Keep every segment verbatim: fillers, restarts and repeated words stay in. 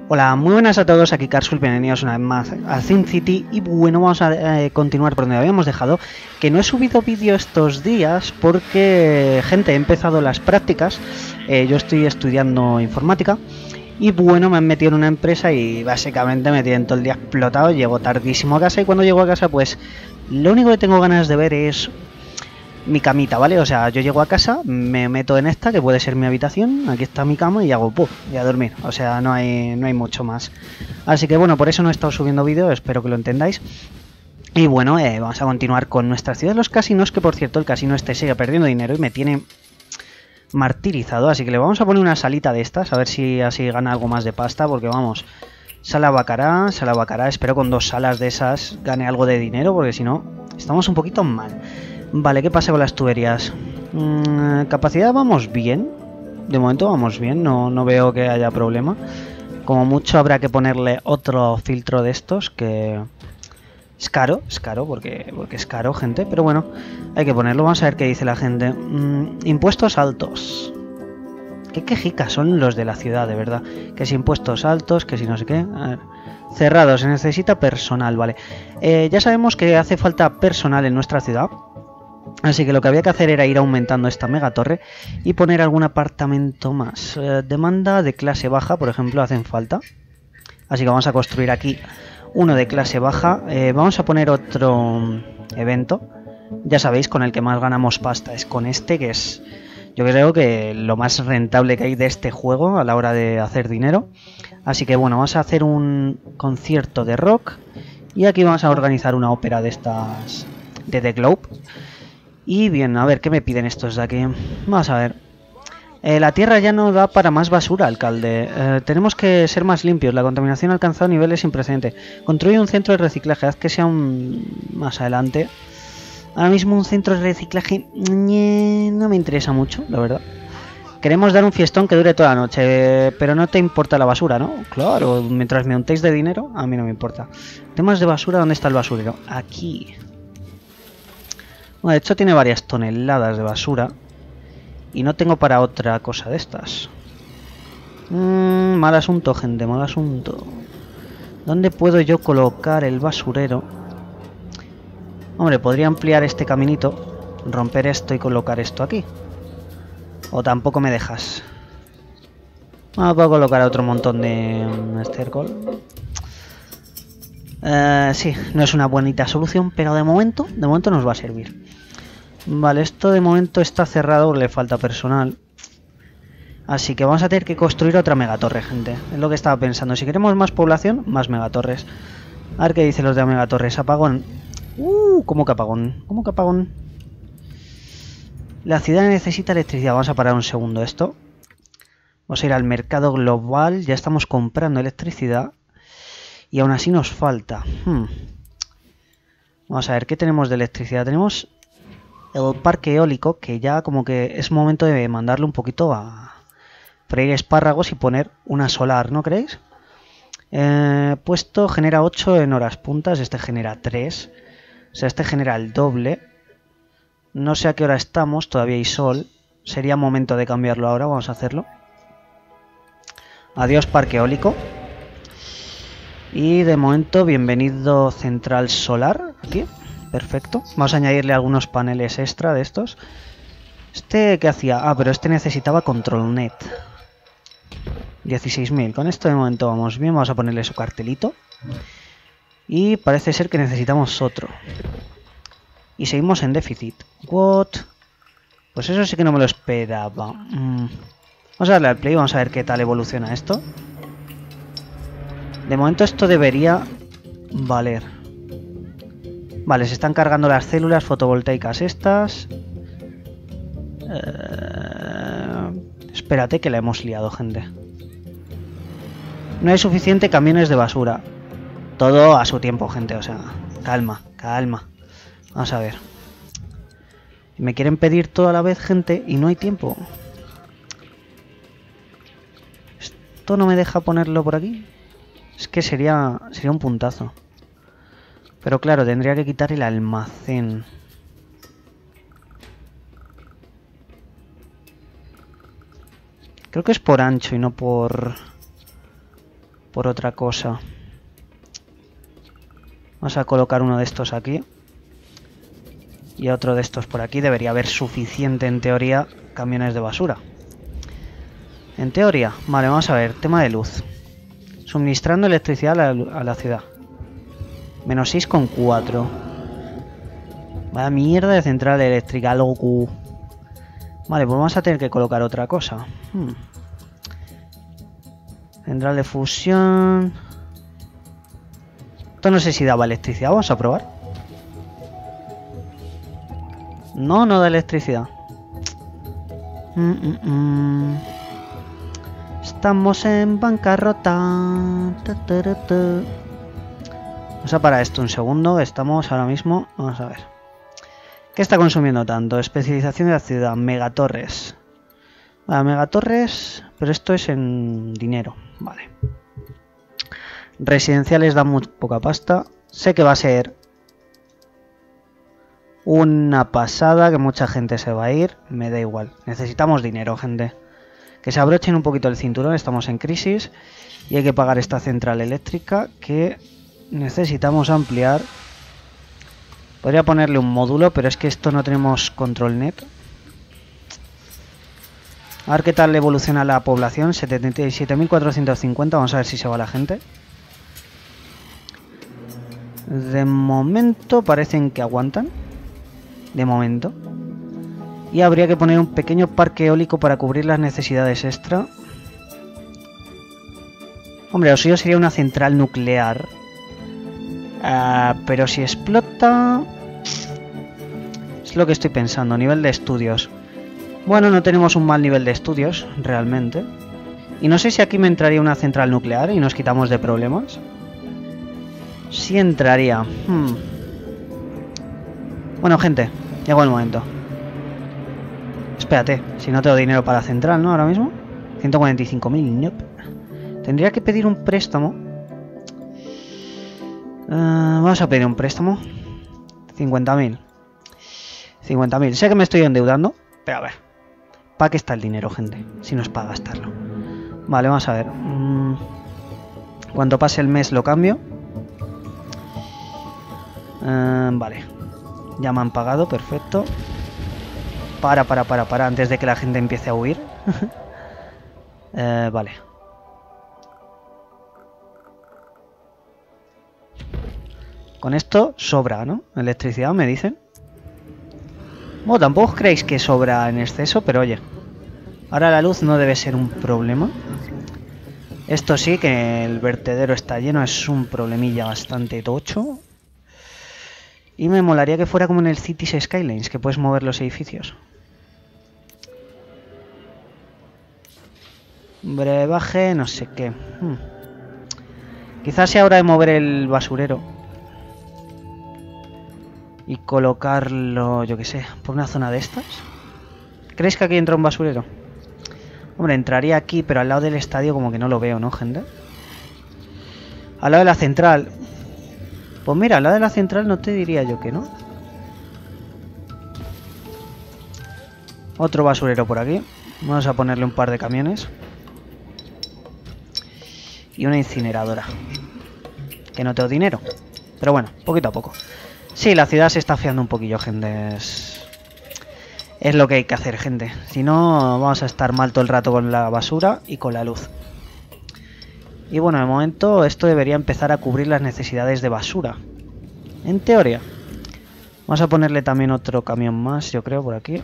Hola, muy buenas a todos, aquí Carsul, bienvenidos una vez más a SimCity. Y bueno, vamos a eh, continuar por donde habíamos dejado, que no he subido vídeo estos días porque, gente, he empezado las prácticas. eh, Yo estoy estudiando informática y bueno, me han metido en una empresa y básicamente me tienen todo el día explotado. Llego tardísimo a casa y cuando llego a casa pues lo único que tengo ganas de ver es mi camita, ¿vale? O sea, yo llego a casa, me meto en esta, que puede ser mi habitación, aquí está mi cama y hago ¡puf! Y a dormir. O sea, no hay, no hay mucho más. Así que bueno, por eso no he estado subiendo vídeo, espero que lo entendáis. Y bueno, eh, vamos a continuar con nuestra ciudad de los casinos, que por cierto el casino este sigue perdiendo dinero y me tiene martirizado. Así que le vamos a poner una salita de estas, a ver si así gana algo más de pasta, porque vamos... Sala Bacará, sala Bacará, espero con dos salas de esas gane algo de dinero, porque si no, estamos un poquito mal. Vale, ¿qué pasa con las tuberías? Mm, capacidad vamos bien. De momento vamos bien, no, no veo que haya problema. Como mucho habrá que ponerle otro filtro de estos, que es caro, es caro, porque, porque es caro, gente. Pero bueno, hay que ponerlo, vamos a ver qué dice la gente. Mm, impuestos altos. Qué quejicas son los de la ciudad, de verdad. Que si impuestos altos, que si no sé qué. A ver. Cerrado, se necesita personal, vale. Eh, ya sabemos que hace falta personal en nuestra ciudad. Así que lo que había que hacer era ir aumentando esta megatorre y poner algún apartamento más. Eh, demanda de clase baja, por ejemplo, hacen falta. Así que vamos a construir aquí uno de clase baja. Eh, vamos a poner otro evento. Ya sabéis, con el que más ganamos pasta es con este, que es, yo creo que lo más rentable que hay de este juego a la hora de hacer dinero. Así que bueno, vamos a hacer un concierto de rock. Y aquí vamos a organizar una ópera de estas de The Globe. Y bien, a ver, ¿qué me piden estos de aquí? Vamos a ver. Eh, la tierra ya no da para más basura, alcalde. Eh, tenemos que ser más limpios. La contaminación ha alcanzado niveles sin precedente. Construye un centro de reciclaje. Haz que sea un... más adelante. Ahora mismo un centro de reciclaje... no me interesa mucho, la verdad. Queremos dar un fiestón que dure toda la noche. Pero no te importa la basura, ¿no? Claro, mientras me untéis de dinero, a mí no me importa. Temas de basura, ¿dónde está el basurero? Aquí. Bueno, de hecho tiene varias toneladas de basura. Y no tengo para otra cosa de estas. Mm, mal asunto, gente, mal asunto. ¿Dónde puedo yo colocar el basurero? Hombre, podría ampliar este caminito, romper esto y colocar esto aquí. O tampoco me dejas. Ah, puedo colocar otro montón de estercol. Eh, sí, no es una bonita solución, pero de momento, de momento nos va a servir. Vale, esto de momento está cerrado, le falta personal. Así que vamos a tener que construir otra megatorre, gente. Es lo que estaba pensando. Si queremos más población, más megatorres. A ver qué dicen los de megatorres. Apagón. Uh, ¿cómo que apagón? ¿Cómo que apagón? La ciudad necesita electricidad. Vamos a parar un segundo esto. Vamos a ir al mercado global. Ya estamos comprando electricidad. Y aún así nos falta. Hmm. Vamos a ver, ¿qué tenemos de electricidad? Tenemos el parque eólico, que ya como que es momento de mandarle un poquito a freír espárragos y poner una solar, ¿no creéis? Eh, puesto genera ocho en horas puntas, este genera tres. O sea, este genera el doble. No sé a qué hora estamos, todavía hay sol. Sería momento de cambiarlo ahora, vamos a hacerlo. Adiós parque eólico. Y de momento, bienvenido central solar, aquí. Perfecto. Vamos a añadirle algunos paneles extra de estos. ¿Este qué hacía? Ah, pero este necesitaba control net. dieciséis mil. Con esto de momento vamos bien. Vamos a ponerle su cartelito. Y parece ser que necesitamos otro. Y seguimos en déficit. What? Pues eso sí que no me lo esperaba. Mm. Vamos a darle al play. Vamos a ver qué tal evoluciona esto. De momento esto debería valer. Vale, se están cargando las células fotovoltaicas estas. Eh... Espérate que la hemos liado, gente. No hay suficiente camiones de basura. Todo a su tiempo, gente, o sea, calma, calma. Vamos a ver. Me quieren pedir todo a la vez, gente, y no hay tiempo. ¿Esto no me deja ponerlo por aquí? Es que sería, sería un puntazo. Pero claro, tendría que quitar el almacén. Creo que es por ancho y no por... por otra cosa. Vamos a colocar uno de estos aquí. Y otro de estos por aquí. Debería haber suficiente, en teoría, camiones de basura. En teoría. Vale, vamos a ver. Tema de luz. Suministrando electricidad a la, a la ciudad. Menos seis coma cuatro. Vaya mierda de central eléctrica, loco. Vale, pues vamos a tener que colocar otra cosa. Hmm. Central de fusión. Esto no sé si daba electricidad. Vamos a probar. No, no da electricidad. Mm, mm, mm. Estamos en bancarrota. Ta, ta, ta, ta. Vamos a parar esto un segundo. Estamos ahora mismo. Vamos a ver. ¿Qué está consumiendo tanto? Especialización de la ciudad. Megatorres. Vale, megatorres. Pero esto es en dinero. Vale. Residenciales da muy poca pasta. Sé que va a ser una pasada, que mucha gente se va a ir. Me da igual. Necesitamos dinero, gente. Que se abrochen un poquito el cinturón. Estamos en crisis. Y hay que pagar esta central eléctrica que necesitamos ampliar. Podría ponerle un módulo, pero es que esto no tenemos control net. A ver qué tal evoluciona la población. setenta y siete mil cuatrocientos cincuenta. Vamos a ver si se va la gente. De momento parecen que aguantan. De momento. Y habría que poner un pequeño parque eólico para cubrir las necesidades extra. Hombre, lo suyo sería una central nuclear. Uh, pero si explota... Es lo que estoy pensando. Nivel de estudios. Bueno, no tenemos un mal nivel de estudios, realmente. Y no sé si aquí me entraría una central nuclear y nos quitamos de problemas. Sí entraría. Hmm. Bueno, gente, llegó el momento. Espérate, si no tengo dinero para la central, ¿no? Ahora mismo. ciento cuarenta y cinco mil, nope. Tendría que pedir un préstamo. Uh, vamos a pedir un préstamo. cincuenta mil. cincuenta mil. Sé que me estoy endeudando, pero a ver. ¿Para qué está el dinero, gente? Si no es para gastarlo. Vale, vamos a ver. Mm, cuando pase el mes lo cambio. Uh, vale. Ya me han pagado, perfecto. Para, para, para, para. Antes de que la gente empiece a huir. uh, vale. Con esto sobra, ¿no? Electricidad, me dicen. Bueno, tampoco creéis que sobra en exceso, pero oye. Ahora la luz no debe ser un problema. Esto sí, que el vertedero está lleno, es un problemilla bastante tocho. Y me molaría que fuera como en el Cities Skylines, que puedes mover los edificios. Brebaje, no sé qué. Hmm. Quizás sea hora de mover el basurero. Y colocarlo, yo qué sé, por una zona de estas. ¿Creéis que aquí entra un basurero? Hombre, entraría aquí, pero al lado del estadio como que no lo veo, ¿no, gente? Al lado de la central. Pues mira, al lado de la central no te diría yo que no. Otro basurero por aquí. Vamos a ponerle un par de camiones. Y una incineradora. Que no tengo dinero. Pero bueno, poquito a poco. Sí, la ciudad se está afiando un poquillo, gente. Es... es lo que hay que hacer, gente. Si no, vamos a estar mal todo el rato con la basura y con la luz. Y bueno, de momento esto debería empezar a cubrir las necesidades de basura. En teoría. Vamos a ponerle también otro camión más, yo creo, por aquí.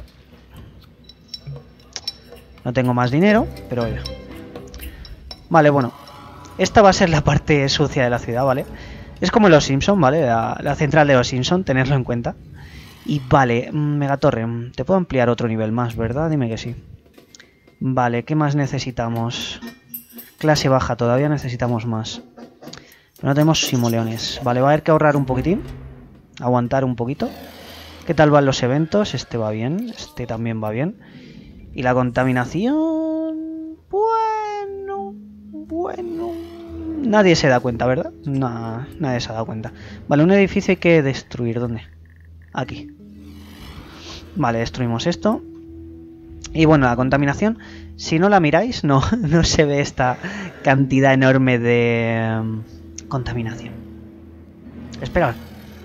No tengo más dinero, pero oye. Vale, bueno. Esta va a ser la parte sucia de la ciudad, ¿vale? Es como los Simpson, ¿vale? La, la central de los Simpson, tenerlo en cuenta. Y vale, Megatorre, te puedo ampliar otro nivel más, ¿verdad? Dime que sí. Vale, ¿qué más necesitamos? Clase baja, todavía necesitamos más. Pero no tenemos simoleones. Vale, va a haber que ahorrar un poquitín. Aguantar un poquito. ¿Qué tal van los eventos? Este va bien, este también va bien. Y la contaminación... Bueno, bueno... Nadie se da cuenta, ¿verdad? No, nadie se ha dado cuenta. Vale, un edificio hay que destruir. ¿Dónde? Aquí. Vale, destruimos esto. Y bueno, la contaminación Si no la miráis, no, no se ve esta cantidad enorme de um, contaminación. Esperad.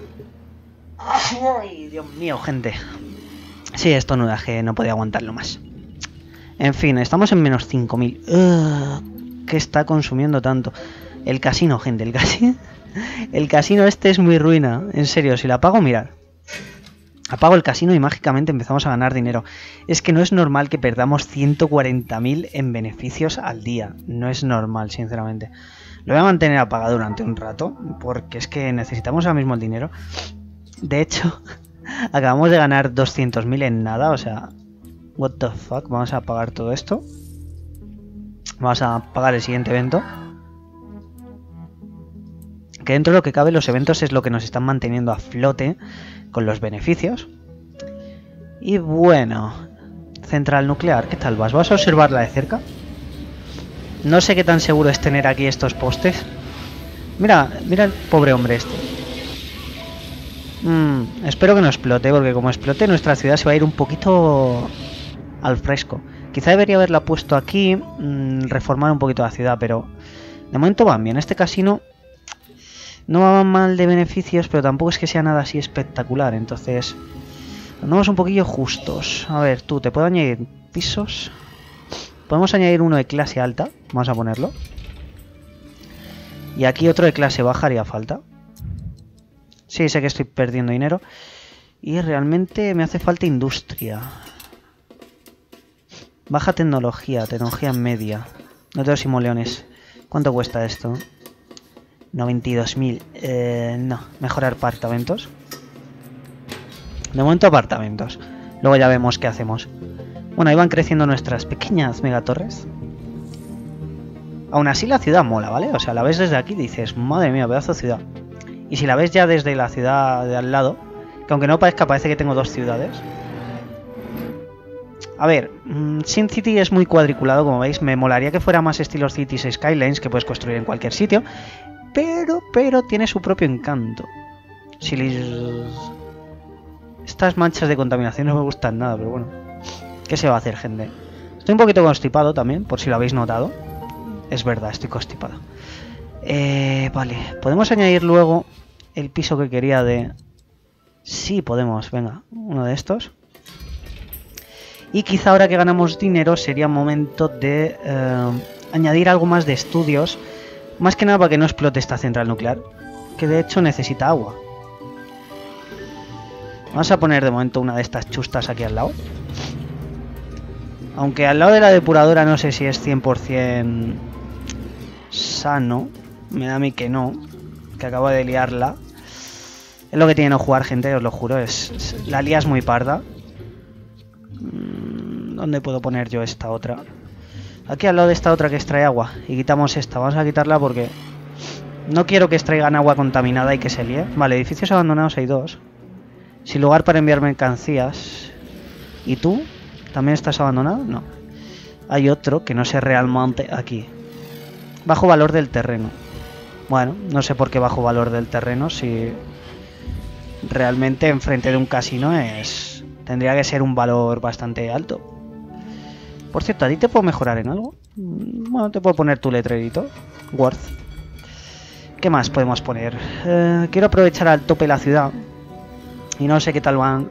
Ay, Dios mío, gente. Sí, esto nudaje, no podía aguantarlo más. En fin, estamos en menos cinco mil. Uh, ¿Qué está consumiendo tanto? El casino, gente, el casino. El casino este es muy ruina. En serio, si la apago, mirad. Apago el casino y mágicamente empezamos a ganar dinero. Es que no es normal que perdamos ciento cuarenta mil en beneficios al día. No es normal, sinceramente. Lo voy a mantener apagado durante un rato, porque es que necesitamos ahora mismo el dinero. De hecho, acabamos de ganar doscientos mil en nada, o sea... What the fuck, vamos a apagar todo esto. Vamos a apagar el siguiente evento. Que dentro de lo que cabe, los eventos es lo que nos están manteniendo a flote con los beneficios. Y bueno, central nuclear, ¿qué tal vas? ¿Vas a observarla de cerca? No sé qué tan seguro es tener aquí estos postes. Mira, mira el pobre hombre este. Mm, espero que no explote, porque como explote nuestra ciudad se va a ir un poquito al fresco. Quizá debería haberla puesto aquí, mmm, reformar un poquito la ciudad, pero de momento van bien. Este casino no va mal de beneficios, pero tampoco es que sea nada así espectacular. Entonces, andamos un poquillo justos. A ver, tú, ¿te puedo añadir pisos? Podemos añadir uno de clase alta. Vamos a ponerlo. Y aquí otro de clase baja haría falta. Sí, sé que estoy perdiendo dinero. Y realmente me hace falta industria. Baja tecnología, tecnología media. No tengo simoleones. ¿Cuánto cuesta esto? noventa y dos mil. Eh, no, mejorar apartamentos. De momento apartamentos. Luego ya vemos qué hacemos. Bueno, ahí van creciendo nuestras pequeñas megatorres. Aún así la ciudad mola, ¿vale? O sea, la ves desde aquí y dices, madre mía, pedazo de ciudad. Y si la ves ya desde la ciudad de al lado, que aunque no parezca, parece que tengo dos ciudades. A ver, Sin City es muy cuadriculado, como veis. Me molaría que fuera más estilo Cities Skylines, que puedes construir en cualquier sitio. Pero, pero tiene su propio encanto. Si les... Estas manchas de contaminación no me gustan nada, pero bueno. ¿Qué se va a hacer, gente? Estoy un poquito constipado también, por si lo habéis notado. Es verdad, estoy constipado. Eh, vale, podemos añadir luego el piso que quería de... Sí, podemos, venga, uno de estos. Y quizá ahora que ganamos dinero sería momento de eh, añadir algo más de estudios. Más que nada para que no explote esta central nuclear, que de hecho necesita agua. Vamos a poner de momento una de estas chustas aquí al lado. Aunque al lado de la depuradora no sé si es cien por cien sano. Me da a mí que no, que acabo de liarla. Es lo que tiene no jugar, gente, os lo juro. Es, es, la lía es muy parda. ¿Dónde puedo poner yo esta otra? Aquí al lado de esta otra que extrae agua. Y quitamos esta. Vamos a quitarla porque no quiero que extraigan agua contaminada y que se líe. Vale, edificios abandonados hay dos. Sin lugar para enviar mercancías. ¿Y tú? ¿También estás abandonado? No. Hay otro que no sé realmente aquí. Bajo valor del terreno. Bueno, no sé por qué bajo valor del terreno si realmente enfrente de un casino es... Tendría que ser un valor bastante alto. Por cierto, ¿a ti te puedo mejorar en algo? Bueno, te puedo poner tu letrerito. Worth. ¿Qué más podemos poner? Eh, quiero aprovechar al tope la ciudad. Y no sé qué tal van.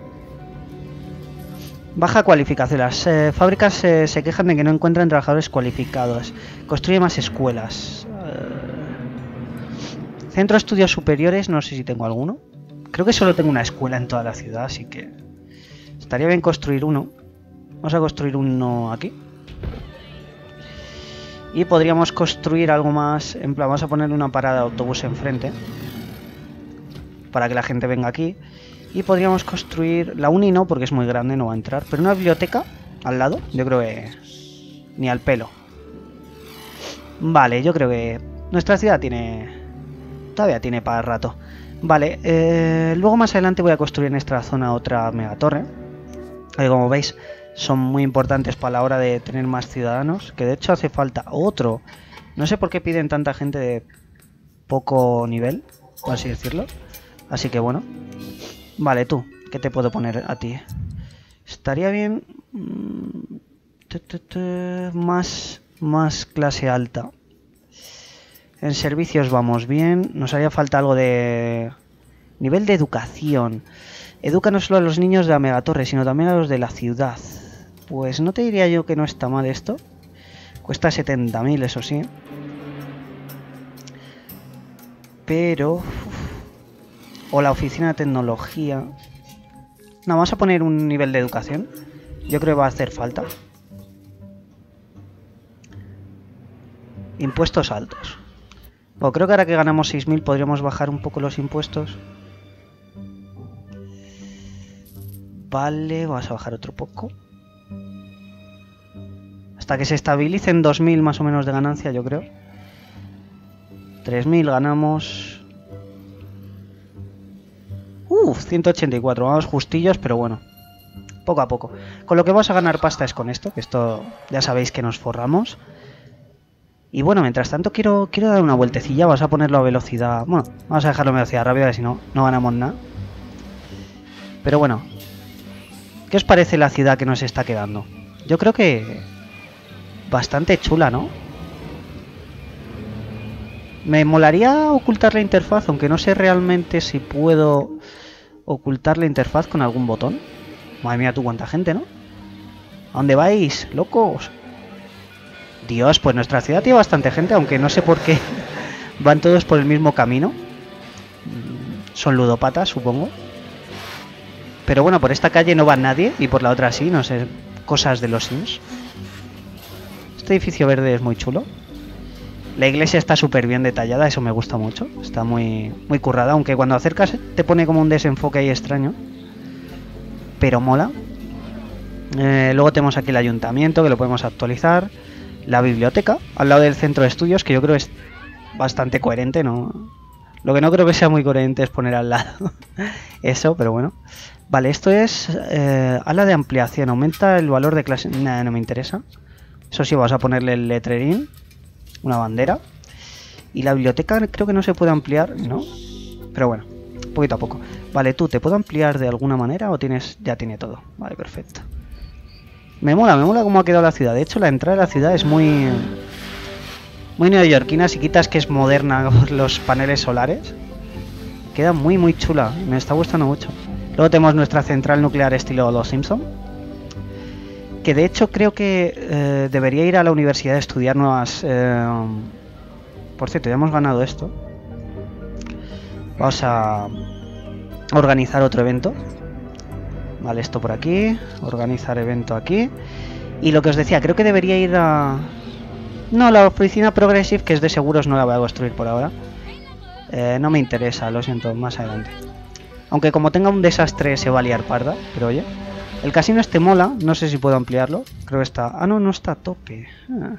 Baja cualificación. Las eh, fábricas eh, se quejan de que no encuentran trabajadores cualificados. Construye más escuelas. Eh... Centro de estudios superiores, no sé si tengo alguno. Creo que solo tengo una escuela en toda la ciudad, así que estaría bien construir uno. Vamos a construir uno aquí. Y podríamos construir algo más. En plan, vamos a poner una parada de autobús enfrente para que la gente venga aquí. Y podríamos construir... La uni no, porque es muy grande, no va a entrar. Pero una biblioteca al lado, yo creo que... Ni al pelo. Vale, yo creo que... Nuestra ciudad tiene... Todavía tiene para rato. Vale, eh, luego más adelante voy a construir en esta zona otra megatorre. Que como veis, son muy importantes para la hora de tener más ciudadanos. Que de hecho hace falta otro. No sé por qué piden tanta gente de poco nivel, por así decirlo. Así que bueno. Vale, tú, ¿qué te puedo poner a ti? Estaría bien... Más, más clase alta. En servicios vamos bien. Nos haría falta algo de... Nivel de educación. Educa no solo a los niños de la megatorre, sino también a los de la ciudad. Pues no te diría yo que no está mal esto. Cuesta setenta mil, eso sí. Pero... Uf. O la oficina de tecnología. No, vamos a poner un nivel de educación. Yo creo que va a hacer falta. Impuestos altos. Bueno, creo que ahora que ganamos seis mil podríamos bajar un poco los impuestos. Vale, vamos a bajar otro poco. Hasta que se estabilicen dos mil más o menos de ganancia, yo creo. tres mil ganamos. Uf, ciento ochenta y cuatro. Vamos justillos, pero bueno. Poco a poco. Con lo que vamos a ganar pasta es con esto, que esto ya sabéis que nos forramos. Y bueno, mientras tanto quiero, quiero dar una vueltecilla. Vamos a ponerlo a velocidad... Bueno, vamos a dejarlo a velocidad rápida, si no, no ganamos nada. Pero bueno. ¿Qué os parece la ciudad que nos está quedando? Yo creo que... Bastante chula, ¿no? Me molaría ocultar la interfaz, aunque no sé realmente si puedo ocultar la interfaz con algún botón. Madre mía, tú cuánta gente, ¿no? ¿A dónde vais, locos? Dios, pues nuestra ciudad tiene bastante gente, aunque no sé por qué van todos por el mismo camino. Son ludópatas, supongo. Pero bueno, por esta calle no va nadie y por la otra sí, no sé, cosas de los Sims. Este edificio verde es muy chulo. La iglesia está súper bien detallada, eso me gusta mucho. Está muy, muy currada, aunque cuando acercas te pone como un desenfoque ahí extraño. Pero mola. Eh, luego tenemos aquí el ayuntamiento, que lo podemos actualizar. La biblioteca, al lado del centro de estudios, que yo creo es bastante coherente, ¿no? Lo que no creo que sea muy coherente es poner al lado eso, pero bueno. Vale, esto es eh, ala de ampliación, aumenta el valor de clase... Nah, no me interesa. Eso sí, vamos a ponerle el letrerín, una bandera. Y la biblioteca creo que no se puede ampliar, ¿no? Pero bueno, poquito a poco. Vale, tú, ¿te puedo ampliar de alguna manera o tienes ya tiene todo? Vale, perfecto. Me mola, me mola cómo ha quedado la ciudad. De hecho, la entrada de la ciudad es muy... Muy neoyorquina, si quitas que es moderna los paneles solares. Queda muy, muy chula. Me está gustando mucho. Luego tenemos nuestra central nuclear estilo Los Simpson. Que de hecho creo que eh, debería ir a la universidad a estudiar nuevas... Eh... Por cierto, ya hemos ganado esto. Vamos a organizar otro evento. Vale, esto por aquí. Organizar evento aquí. Y lo que os decía, creo que debería ir a... No, la oficina Progressive, que es de seguros, no la voy a construir por ahora. Eh, no me interesa, lo siento, más adelante. Aunque como tenga un desastre se va a liar parda, pero oye. El casino este mola, no sé si puedo ampliarlo. Creo que está... Ah, no, no está a tope. Ah.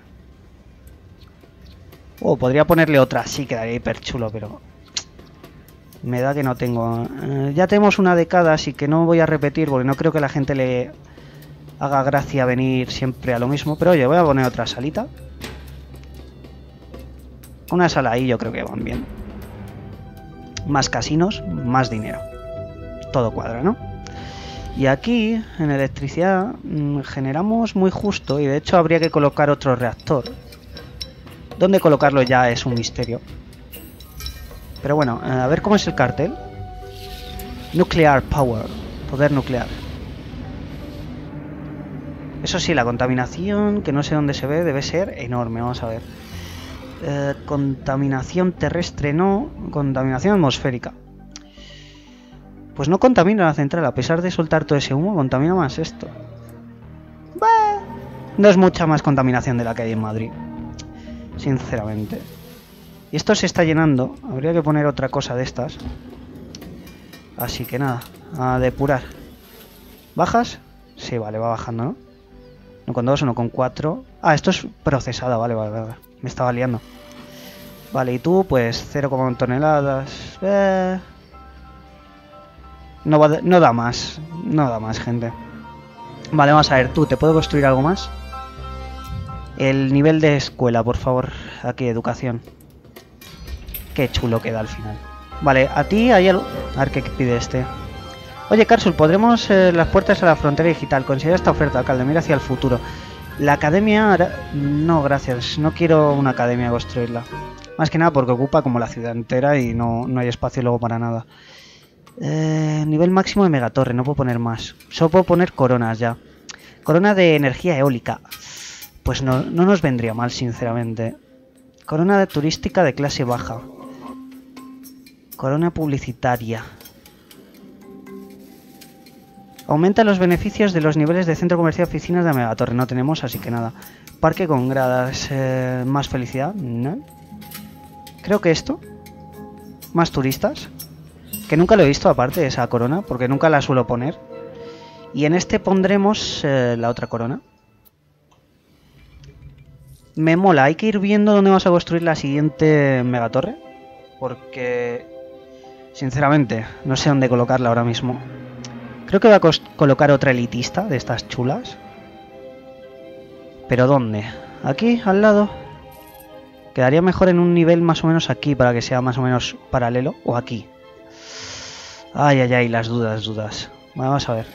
Oh, podría ponerle otra, sí, quedaría hiper chulo, pero... Me da que no tengo... Eh, ya tenemos una de cada, así que no voy a repetir, porque no creo que la gente le haga gracia venir siempre a lo mismo. Pero oye, voy a poner otra salita. Una sala ahí yo creo que van bien. Más casinos, más dinero. Todo cuadra, ¿no? Y aquí, en electricidad, mmm, generamos muy justo. Y de hecho habría que colocar otro reactor. ¿Dónde colocarlo ya es un misterio? Pero bueno, a ver cómo es el cartel. Nuclear Power. Poder nuclear. Eso sí, la contaminación, que no sé dónde se ve, debe ser enorme. Vamos a ver. Eh, contaminación terrestre no. Contaminación atmosférica. Pues no contamina la central. A pesar de soltar todo ese humo, contamina más esto. Bah, no es mucha más contaminación de la que hay en Madrid. Sinceramente. Y esto se está llenando. Habría que poner otra cosa de estas. Así que nada, a depurar. ¿Bajas? Sí, vale, va bajando, ¿no? uno con dos, uno con cuatro. Ah, esto es procesada, vale, vale, vale. Me estaba liando. Vale, y tú, pues cero coma uno toneladas. Eh... No, va, no da más. No da más, gente. Vale, vamos a ver, tú, ¿te puedo construir algo más? El nivel de escuela, por favor. Aquí, educación. Qué chulo queda al final. Vale, a ti hay algo... A ver qué pide este. Oye, Carsul, ¿podremos eh, las puertas a la frontera digital? Considera esta oferta, alcalde. Mira hacia el futuro. La academia... ahora- No, gracias. No quiero una academia construirla. Más que nada porque ocupa como la ciudad entera y no, no hay espacio luego para nada. Eh, nivel máximo de megatorre. No puedo poner más. Solo puedo poner coronas ya. Corona de energía eólica. Pues no, no nos vendría mal, sinceramente. Corona de turística de clase baja. Corona publicitaria. Aumenta los beneficios de los niveles de centro comercial y oficinas de megatorre. No tenemos, así que nada. Parque con gradas. Eh, más felicidad. No. Creo que esto. Más turistas. Que nunca lo he visto aparte de esa corona. Porque nunca la suelo poner. Y en este pondremos eh, la otra corona. Me mola. Hay que ir viendo dónde vamos a construir la siguiente megatorre. Porque... sinceramente, no sé dónde colocarla ahora mismo. Creo que voy a colocar otra elitista de estas chulas. ¿Pero dónde? ¿Aquí? ¿Al lado? Quedaría mejor en un nivel más o menos aquí para que sea más o menos paralelo. ¿O aquí? Ay, ay, ay, las dudas, dudas. Vamos a ver.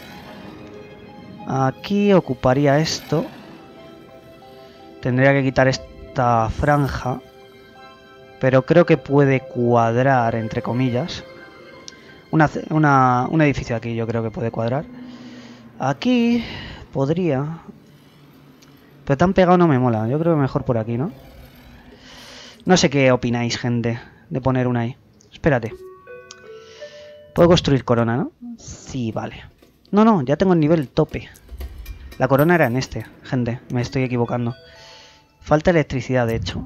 Aquí ocuparía esto. Tendría que quitar esta franja. Pero creo que puede cuadrar, entre comillas. Una, una, un edificio aquí yo creo que puede cuadrar. Aquí podría... pero tan pegado no me mola. Yo creo que mejor por aquí, ¿no? No sé qué opináis, gente, de poner una ahí. Espérate. Puedo construir corona, ¿no? Sí, vale. No, no, ya tengo el nivel tope. La corona era en este, gente. Me estoy equivocando. Falta electricidad, de hecho.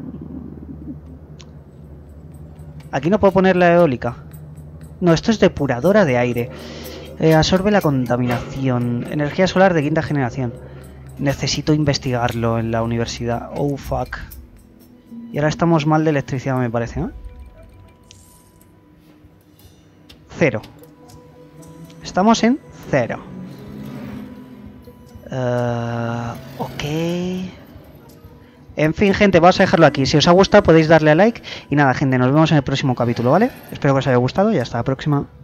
Aquí no puedo poner la eólica. No, esto es depuradora de aire. Eh, absorbe la contaminación. Energía solar de quinta generación. Necesito investigarlo en la universidad. Oh, fuck. Y ahora estamos mal de electricidad, me parece, ¿no? Cero. Estamos en cero. Uh, ok. En fin, gente, vamos a dejarlo aquí. Si os ha gustado podéis darle a like. Y nada, gente, nos vemos en el próximo capítulo, ¿vale? Espero que os haya gustado y hasta la próxima.